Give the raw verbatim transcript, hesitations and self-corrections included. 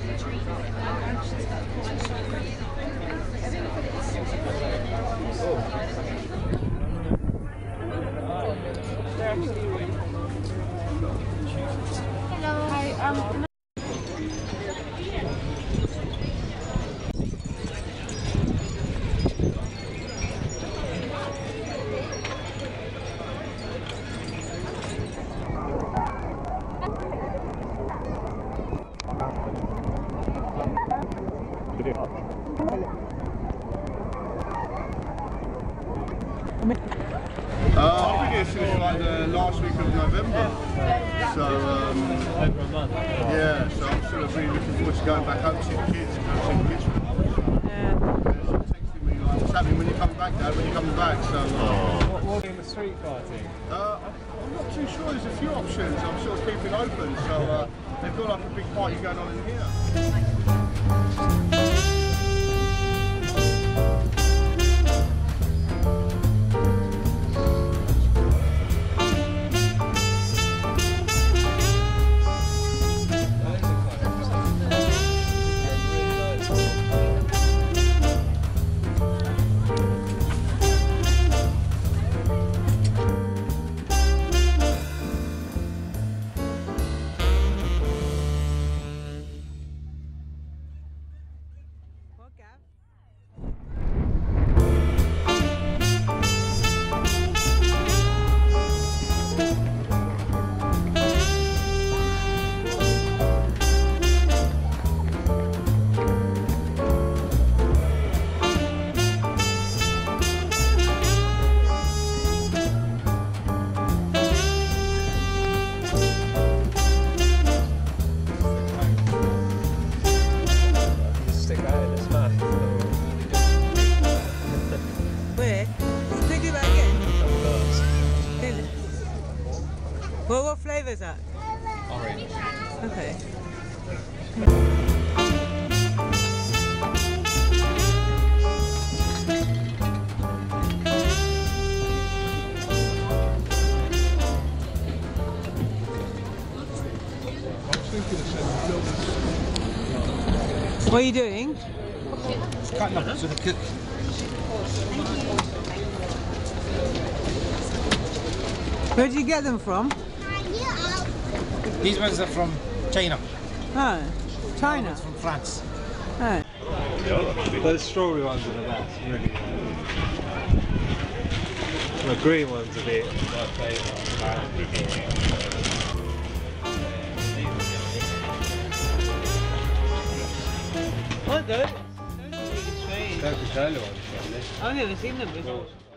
Hello. Hi. Um. Uh, I think it's since like the last week of November. So, um, Over a month. yeah, so I'm sort of really looking forward to going back home to see the kids and go see the kids. Yeah. They're sort of texting me like, what's happening when you come back, Dad, when you come back? So, uh, What what in the street fighting? uh, I'm not too sure, there's a few options. I'm sort of keeping open, so uh, they've got like a big party going on in here. Stick that in his mouth. Where? Can we do that again? Really? Well, what flavour is that? Orange. Okay. What are you doing? Cutting up to the cook. Where did you get them from? These ones are from China. Oh, China. From France. Oh. Those strawberry ones are the best, really. The green ones are the my favourite. What those? Those are really strange. Coca-Cola ones, probably. I've never seen them before.